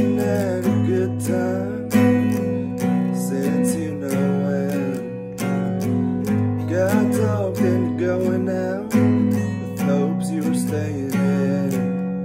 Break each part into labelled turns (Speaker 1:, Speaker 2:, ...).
Speaker 1: hadn't had a good time since you know when. Got talked into going out with hopes you were staying in.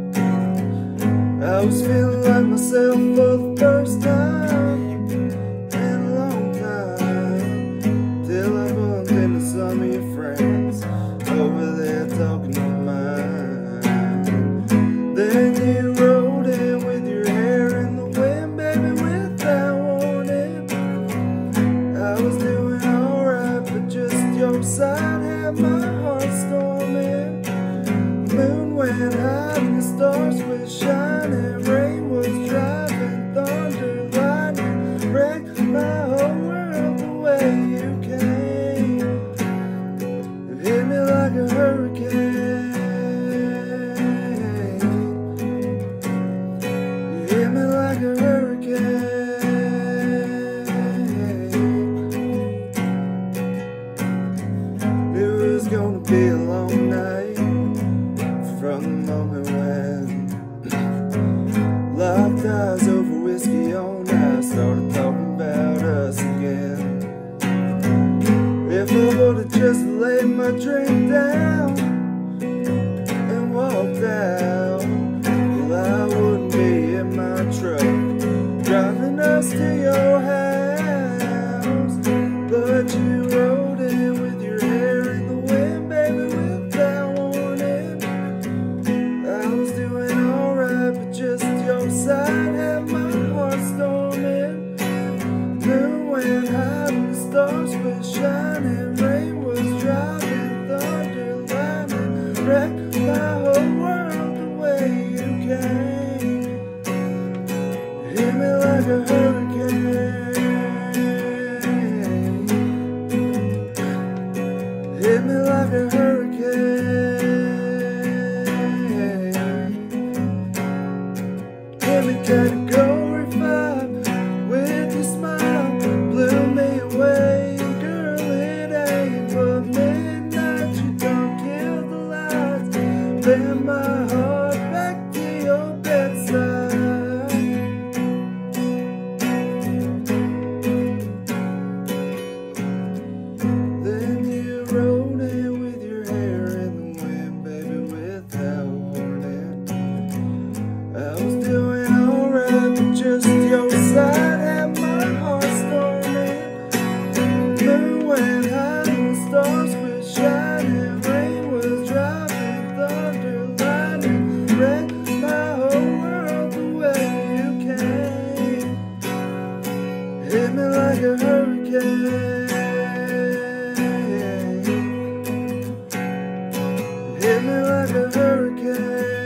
Speaker 1: I was feeling like myself for the first time in a long time, till I bumped into some of your friends over there talking to mine. Then you rode in with your hair in the wind, baby, without warning. I was doing alright, but just your side had my heart storming. Moon went high and the stars were shining, rain was driving, thunder, lightning, wrecked my whole world the way you came. You hit me like a hurricane. You hit me like a hurricane. It was gonna be a long night from the moment when locked eyes over whiskey all night, started talking about us again. If I would've just laid my drink down and walked out, well, I wouldn't be in my truck driving us to your house. But you rode in with your hair in the wind, baby, without warning. I was doing alright, but just your side had my heart storming. Moon went high and the stars were shining, rain was driving, thunder, lightning, wrecked my whole world the way you came. You hit me like a hurricane. Hit me like a hurricane. Every category 5 with your smile blew me away. Girl, it ain't but midnight, you don't kill the lights. Bend my heart back to your bedside. Then you rode in with your hair in the wind, baby, without warning. I was doing alright, but just your side had my heart storming. Moon went high and the stars were shining, rain was driving, thunder, lightning, wrecked my whole world the way you came. Hit me like a hurricane. Hit me like a hurricane.